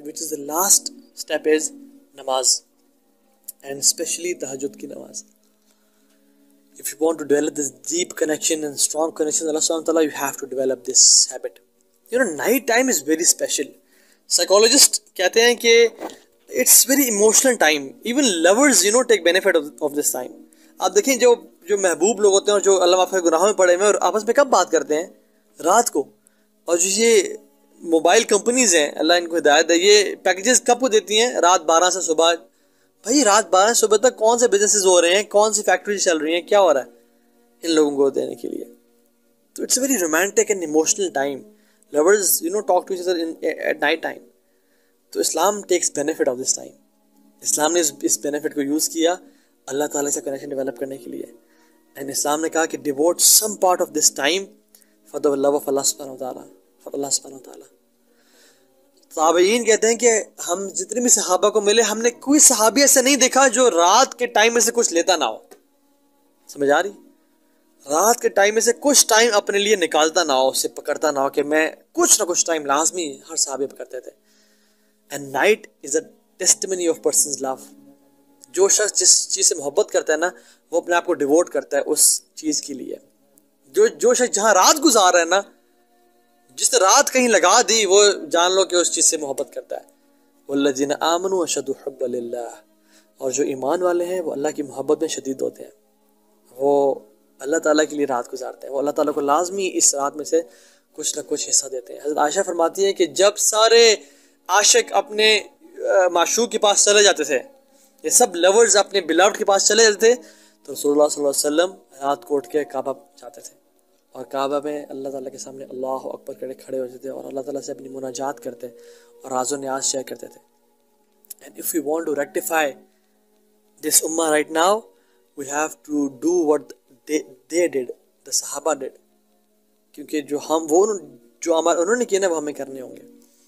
which is the last step is namaz, and especially tahajjud ki namaz. If you want to develop this deep connection and strong connection with Allah subhanahu wa ta'ala, you have to develop this habit. Night time is very special. Psychologists کہتے ہیں کہ it's very emotional time. Even lovers take benefit of this time. آپ دیکھیں جو محبوب لوگ ہوتے ہیں اور جو اللہ معاف کرے گناہوں میں پڑے ہوئے اور آپس میں کب بات کرتے ہیں؟ رات کو. اور جو یہ موبائل کمپنیز ہیں اللہ ان کو ہدایت ہے, یہ پیکیجز کب کو دیتی ہیں؟ رات 12 سے صبح. بھائی رات 12 سے صبح تک کون سے بزنسز ہو رہے ہیں, کون سی فیکٹریز چل رہی ہیں, کیا ہو رہا ہے ان لوگوں کو دینے کے لیے؟ تو it's a very romantic and emotional time. lovers talk to each other at night time. تو اسلام takes benefit of this time. اسلام نے اس benefit کو یوز کیا اللہ تعالیٰ سے کنیکشن ڈیولپ کرنے کے لیے. اینڈ اسلام نے کہا کہ devote some part of this time for the love of Allah subhanahu wa ta'ala, for Allah subhanahu wa ta'ala. تابعین کہتے ہیں کہ ہم جتنے بھی صحابہ کو ملے, ہم نے کوئی صحابی ایسے نہیں دیکھا جو رات کے ٹائم میں سے کچھ لیتا نہ ہو. سمجھ آ رہی؟ رات کے ٹائم میں سے کچھ ٹائم اپنے لیے نکالتا نہ ہو, اسے پکڑتا نہ ہو کہ میں کچھ نہ کچھ ٹائم لازمی ہر صحابی پکڑتے تھے. And night is a testimony of person's love. جو شخص جس چیز سے محبت کرتا ہے نا, وہ اپنے آپ کو ڈیووٹ کرتا ہے اس چیز کے لیے. جو شخص جہاں رات گزار رہا ہے نا, جس نے رات کہیں لگا دی, وہ جان لو کہ اس چیز سے محبت کرتا ہے. والذین آمنوا اشد حبا للہ. اور جو ایمان والے ہیں وہ اللہ کی محبت میں شدید ہوتے ہیں, وہ اللہ تعالیٰ کے لیے رات گزارتے ہیں, وہ اللہ تعالیٰ کو لازمی اس رات میں سے کچھ نہ کچھ حصہ دیتے ہیں. حضرت عائشہ فرماتی ہیں کہ جب سارے عاشق اپنے معشوق کے پاس چلے جاتے تھے, یہ سب لورز اپنے بلاوڈ کے پاس چلے جاتے تھے, تو رسول اللہ صلی اللہ علیہ وسلم رات کو اٹھ کے کعبہ جاتے تھے اور کعبہ میں اللہ تعالیٰ کے سامنے اللہ اکبر کرے کھڑے ہوتے تھے اور اللہ تعالیٰ سے اپنی مناجات کرتے اور راز و نیاز شیئر کرتے تھے. And if you want to rectify this ummah right now, we have to do what they did, the صحابہ did. کیونکہ جو انہوں نے کیا نا, وہ ہمیں کرنے ہوں گے,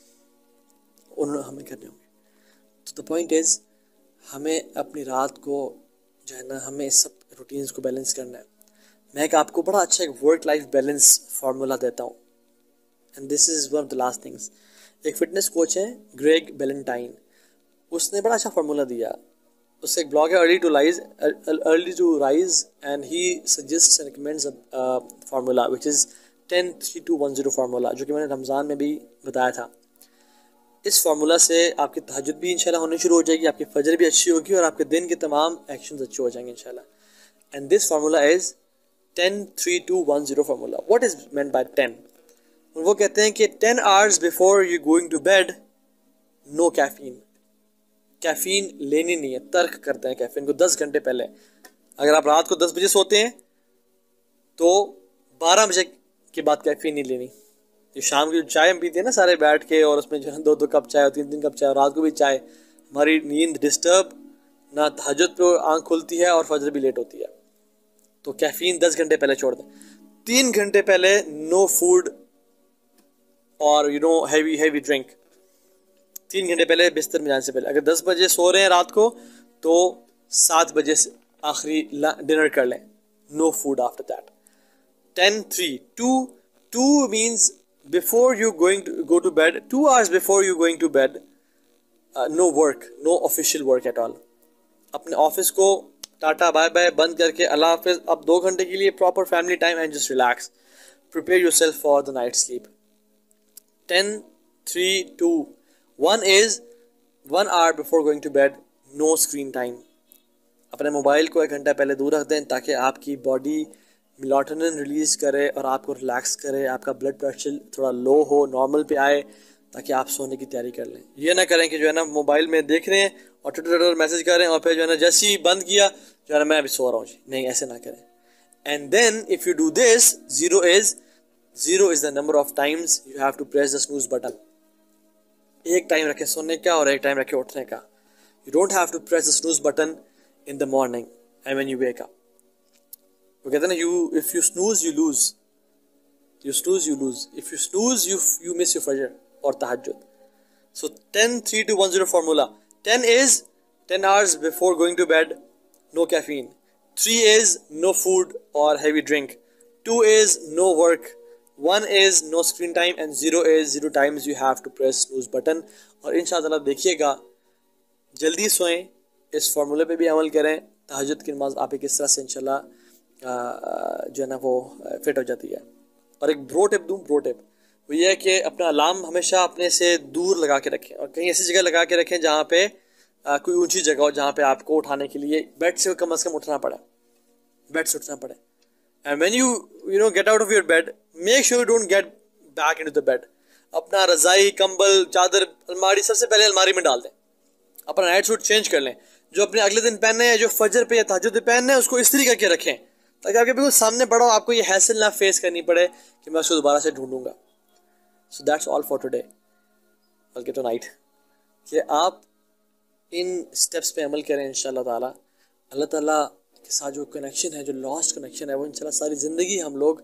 ہمیں کرنے ہوں گے. تو the point is, ہمیں اپنی رات کو جو ہے نا, ہمیں اس سب روٹینز کو بیلنس کرنا ہے. میں ایک آپ کو بڑا اچھا ایک ورک لائف بیلنس فارمولا دیتا ہوں, and this is one of the last things. ایک فٹنس کوچ ہیں گریگ بیلنٹائن, اس نے بڑا اچھا فارمولا دیا. اس کا ایک بلاگ ہے early to rise, and he suggests and recommends formula which is 10-3-2-1-0 formula, جو کہ میں نے رمضان میں بھی بتایا تھا. اس فارمولا سے آپ کی تہجد بھی انشاءاللہ ہونی شروع ہو جائے گی, آپ کی فجر بھی اچھی ہوگی, اور آپ کے دن کے تمام ایکشنز اچھے ہو جائیں گے انشاءاللہ. And this formula is 10-3-2-1-0 formula. What is meant by 10؟ وہ کہتے ہیں کہ 10 hours before you going to bed, no caffeine. Caffeine لینی نہیں ہے, ترک کرتے ہیں کیفین کو 10 گھنٹے پہلے. اگر آپ رات کو 10 بجے سوتے ہیں تو 12 بجے کے بعد کیفین نہیں لینی. جو شام کی چائے ہم پیتے ہیں نا سارے بیٹھ کے, اور اس میں جو ہے 2 کپ چائے اور 3 کپ چائے, اور رات کو بھی چائے, ہماری نیند ڈسٹرب, نہ تہجد پہ آنکھ کھلتی ہے اور فجر بھی لیٹ ہوتی ہے. تو کیفین 10 گھنٹے پہلے چھوڑ دیں. 3 گھنٹے پہلے نو فوڈ اور ہیوی ڈرنک. 3 گھنٹے پہلے بستر میں جانے سے پہلے, اگر 10 بجے سو رہے ہیں رات کو تو 7 بجے سے آخری ڈنر کر لیں. No food after that. 10-3-2 means before you going to go to bed, 2 hours before you going to bed, no work, no official work at all. اپنے آفس کو ٹاٹا بائے بائے بند کر کے اللہ حافظ, اب 2 گھنٹے کے لیے proper family time and just relax. Prepare yourself for the night sleep. 10-3-2 1 is 1 hour before going to bed, no screen time. اپنے موبائل کو 1 گھنٹہ پہلے دور رکھ دیں تاکہ آپ کی باڈی میلاٹونن ریلیز کرے اور آپ کو ریلیکس کرے, آپ کا بلڈ پریشر تھوڑا لو ہو, نارمل پہ آئے, تاکہ آپ سونے کی تیاری کر لیں. یہ نہ کریں کہ جو ہے نا موبائل میں دیکھ رہے ہیں اور ٹویٹر میسج کر رہے ہیں اور پھر جو ہے نا جیسے ہی بند کیا جو ہے نا میں ابھی سو رہا ہوں جی. نہیں, ایسے نہ کریں. And then if you do this, 0 is the number of times you have to press the snooze button. ایک ٹائم رکھے سونے کا اور ایک ٹائم رکھے اٹھنے کا. You don't have to press the snooze button in the morning and when you wake up. وہ کہتے ہیں نا, if you snooze you lose. You snooze you lose. If you snooze you miss your fajr or tahajjud. So 10-3-2-1-0 formula. 10 is 10 hours before going to bed, no caffeine. 3 is no food or heavy drink. 2 is no work, 1 is no screen time and 0 is 0 times you have to press snooze button. اور انشاءاللہ دیکھیے گا جلدی سوئیں, اس فارمولے پہ بھی عمل کریں, تہجد کی نماز آپ کس طرح سے انشاءاللہ جو ہے نا وہ فٹ ہو جاتی ہے. اور ایک برو ٹپ دوں, برو ٹپ وہ یہ ہے کہ اپنا الارم ہمیشہ اپنے سے دور لگا کے رکھیں, اور کہیں ایسی جگہ لگا کے رکھیں جہاں پہ کوئی اونچی جگہ ہو, جہاں پہ آپ کو اٹھانے کے لیے بیڈ سے کم از کم اٹھنا پڑے, بیڈ سے اٹھنا پڑے. And when you get out of your bed, make sure you don't get back into the bed. اپنا رضائی, کمبل, چادر, الماری سب سے پہلے الماری میں ڈال دیں. اپنا نائٹ سوٹ چینج کر لیں, جو اپنے اگلے دن پہننے ہیں, جو فجر پہ یا تہجد پہ پہننے ہیں, اس کو استری کر کے رکھیں تاکہ آپ کے بالکل سامنے پڑا ہو, آپ کو یہ حیصل نہ فیس کرنی پڑے کہ میں اس کو دوبارہ سے ڈھونڈوں گا. So that's all for today, بلکہ ٹو نائٹ, کہ آپ ان اسٹیپس پہ عمل کریں انشاءاللہ تعالیٰ. اللہ تعالیٰ کے ساتھ جو کنیکشن ہے, جو لاسٹ کنیکشن ہے, وہ انشاءاللہ ساری زندگی ہم لوگ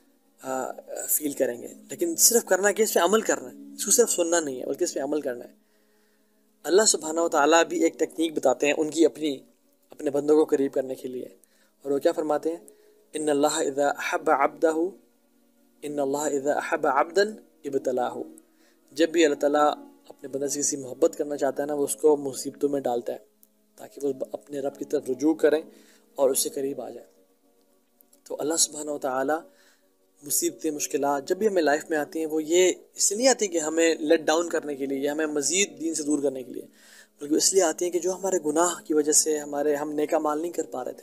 فیل کریں گے. لیکن صرف کرنا کہ اس پہ عمل کرنا ہے, اس کو صرف سننا نہیں ہے بلکہ اس پہ عمل کرنا ہے. اللہ سبحانہ و تعالیٰ بھی ایک ٹیکنیک بتاتے ہیں ان کی اپنے بندوں کو قریب کرنے کے لیے, اور وہ کیا فرماتے ہیں, ان اللہ اذا احب عبدہ, ان اللہ اذا احب عبدا ابتلاہ. جب بھی اللہ تعالیٰ اپنے بندے سے کسی محبت کرنا چاہتا ہے نا, وہ اس کو مصیبتوں میں ڈالتا ہے تاکہ وہ اپنے رب کی طرف رجوع کریں اور اس سے قریب آ جائیں. تو اللہ سبحانہ و تعالیٰ مصیبتیں, مشکلات جب بھی ہمیں لائف میں آتی ہیں, وہ یہ اس لیے نہیں آتی کہ ہمیں لیٹ ڈاؤن کرنے کے لیے یا ہمیں مزید دین سے دور کرنے کے لیے, بلکہ اس لیے آتی ہیں کہ جو ہمارے گناہ کی وجہ سے ہم نیکا مال نہیں کر پا رہے تھے,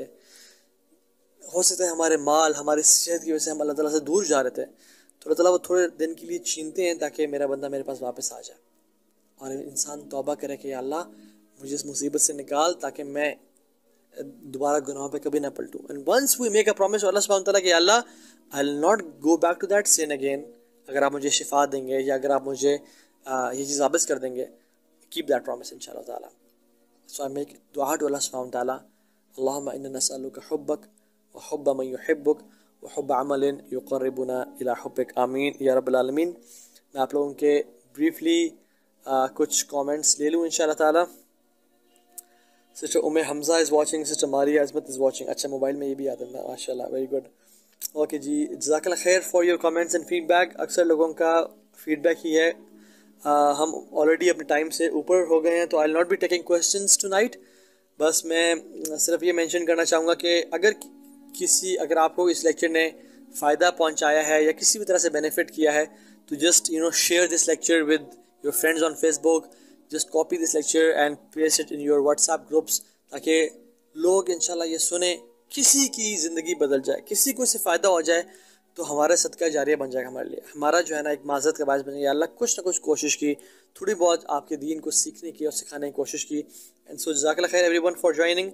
ہو سکتا ہے ہمارے مال, ہماری صحت کی وجہ سے ہم اللہ تعالیٰ سے دور جا رہے تھے, تو اللہ تعالیٰ وہ تھوڑے دن کے لیے چھینتے ہیں تاکہ میرا بندہ میرے پاس واپس آ جائے, اور انسان توبہ کرے کہ یا اللہ مجھے اس مصیبت سے نکال تاکہ میں دوبارہ گناہوں پہ کبھی نہ پلٹوں. And once we make a promise to اللہ سبحانہ تعالیٰ کہ یا اللہ I will not go back to that sin again, اگر آپ مجھے شفا دیں گے یا اگر آپ مجھے یہ چیز واپس کر دیں گے, کیپ دیٹ پرومس ان شاء اللہ تعالیٰ. سو آئی میک دعا ٹو اللہ سبحانہ تعالیٰ, اللہم انا نسألک حبک وحب من یحبک وحب عمل یقربنا الی حبک, آمین یا رب العالمین. میں آپ لوگوں کے بریفلی کچھ کامنٹس لے لوں ان شاء اللہ تعالیٰ. Sister Hamza is watching, sister Maria Azmat is watching. اچھا موبائل میں یہ بھی آتا ہے, ماشاء اللہ, ویری گڈ. اوکے جی, جزاک اللہ خیر for your comments and feedback. اکثر لوگوں کا فیڈ بیک ہی ہے, ہم آلریڈی اپنے ٹائم سے اوپر ہو گئے ہیں, تو I will not be taking questions tonight. بس میں صرف یہ مینشن کرنا چاہوں گا کہ اگر آپ کو اس لیکچر نے فائدہ پہنچایا ہے یا کسی بھی طرح سے بینیفٹ کیا ہے, تو just share this lecture with your friends on Facebook. Just copy this lecture and paste it in your WhatsApp groups, تاکہ لوگ انشاءاللہ یہ سنیں, کسی کی زندگی بدل جائے, کسی کو اس سے فائدہ ہو جائے, تو ہمارے صدقہ جاریہ بن جائے گا ہمارے لیے, ہمارا جو ہے نا ایک معذرت کا باعث بن جائے. اللہ کچھ نہ کچھ کوشش کی, تھوڑی بہت آپ کے دین کو سیکھنے کی اور سکھانے کی کوشش کی. اینڈ سو جزاک اللہ خیر ایوری ون فار جوائننگ,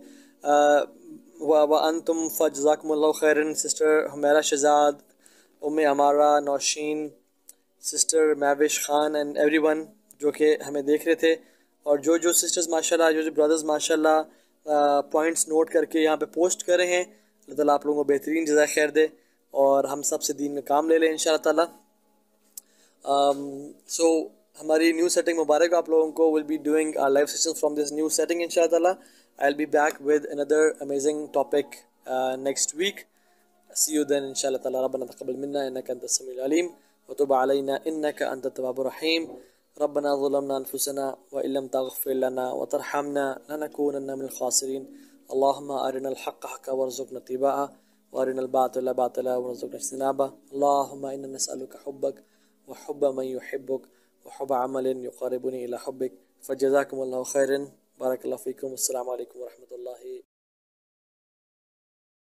وانتم فجزاکم اللہ خیرن. Sister Humaira Shahzad, Ammara, Nosheen, sister Mehwish Khan and everyone جو کہ ہمیں دیکھ رہے تھے, اور جو سسٹرز ماشاء اللہ, جو برادرز ماشاء اللہ پوائنٹس نوٹ کر کے یہاں پہ پوسٹ کر رہے ہیں, اللہ تعالیٰ آپ لوگوں کو بہترین جزائے خیر دے اور ہم سب سے دین میں کام لے لیں ان شاء اللہ تعالیٰ. سو ہماری نیو سیٹنگ مبارک آپ لوگوں کو. Will be doing live session from this new setting ان شاء اللہ تعالیٰ. I will be back with another amazing topic next week. See you then ان شاء اللہ تعالیٰ. ربنا تقبل منا انک انت السمیع العلیم وتب علینا انک انت التواب الرحیم. ربنا ظلمنا انفسنا وان لم تغفر لنا وترحمنا لنكونن من الخاسرین. اللهم ارنا الحق حقا وارزقنا اتباعه وارنا الباطل باطلا وارزقنا اجتنابه. اللهم انا نسألك حبك وحب من يحبك وحب عمل يقربني الى حبك. فجزاكم الله خيرا, بارك الله فيكم, السلام عليكم ورحمة الله